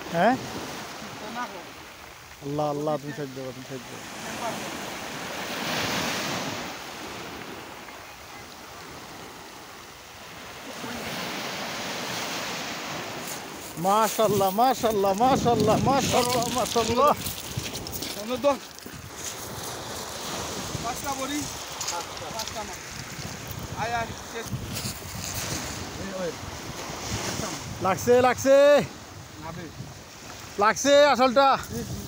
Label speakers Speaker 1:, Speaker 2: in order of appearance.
Speaker 1: হ্যাঁ আল্লাহ আল্লাহ তুমি সাহায্য করো তুমি সাহায্য করো মাশাআল্লাহ মাশাআল্লাহ মাশাআল্লাহ মাশাআল্লাহ মাশাআল্লাহ
Speaker 2: পাঁচটা বড়ি পাঁচটা মাছ আয় আয় শেষ
Speaker 1: লাগছে লাগছে লাগছে আসলটা